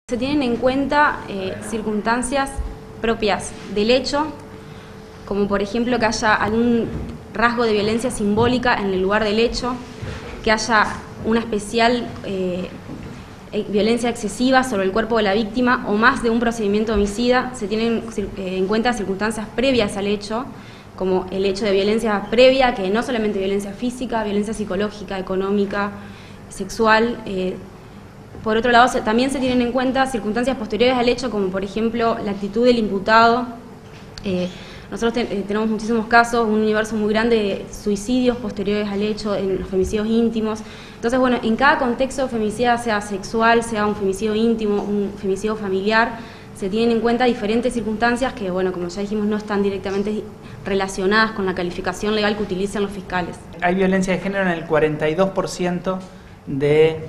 Se tienen en cuenta circunstancias propias del hecho, como por ejemplo que haya algún rasgo de violencia simbólica en el lugar del hecho, que haya una especial violencia excesiva sobre el cuerpo de la víctima o más de un procedimiento homicida. Se tienen en cuenta circunstancias previas al hecho, como el hecho de violencia previa, que no solamente violencia física, violencia psicológica, económica, sexual. Por otro lado, también se tienen en cuenta circunstancias posteriores al hecho, como por ejemplo la actitud del imputado. Nosotros tenemos muchísimos casos, un universo muy grande de suicidios posteriores al hecho, en los femicidios íntimos. Entonces, bueno, en cada contexto de femicida, sea sexual, sea un femicidio íntimo, un femicidio familiar, se tienen en cuenta diferentes circunstancias que, bueno, como ya dijimos, no están directamente relacionadas con la calificación legal que utilizan los fiscales. Hay violencia de género en el 42% de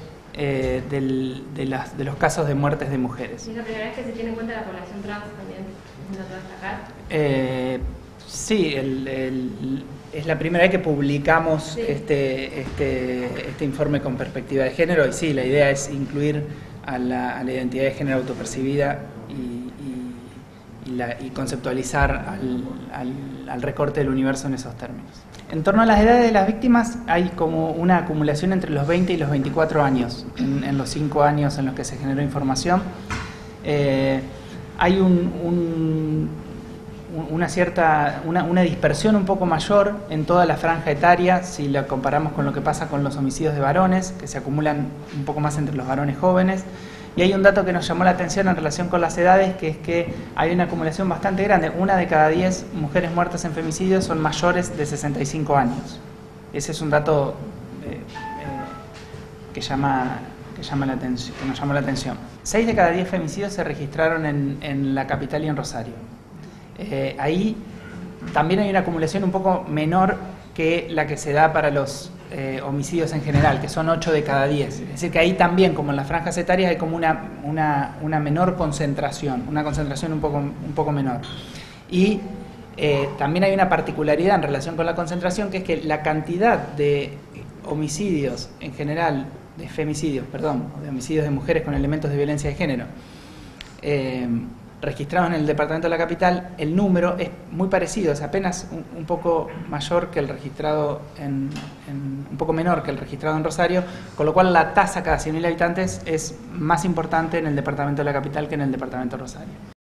los casos de muertes de mujeres. ¿Y es la primera vez que se tiene en cuenta la población trans también? ¿Es una cosa destacar? Sí, es la primera vez que publicamos sí. este informe con perspectiva de género, y sí, la idea es incluir a la identidad de género autopercibida y conceptualizar al recorte del universo en esos términos. En torno a las edades de las víctimas hay como una acumulación entre los 20 y los 24 años, en los 5 años en los que se generó información. Hay una dispersión un poco mayor en toda la franja etaria si la comparamos con lo que pasa con los homicidios de varones, que se acumulan un poco más entre los varones jóvenes. Y hay un dato que nos llamó la atención en relación con las edades, que es que hay una acumulación bastante grande. 1 de cada 10 mujeres muertas en femicidios son mayores de 65 años. Ese es un dato que nos llama la atención. 6 de cada 10 femicidios se registraron en la capital y en Rosario. Ahí también hay una acumulación un poco menor que la que se da para los homicidios en general, que son 8 de cada 10. Es decir, que ahí también, como en las franjas etarias, hay como una menor concentración, una concentración un poco menor. Y también hay una particularidad en relación con la concentración, que es que la cantidad de homicidios en general, de femicidios, perdón, de homicidios de mujeres con elementos de violencia de género, registrados en el departamento de la capital, el número es muy parecido, es apenas un poco mayor que el registrado un poco menor que el registrado en Rosario, con lo cual la tasa cada 100.000 habitantes es más importante en el departamento de la capital que en el departamento de Rosario.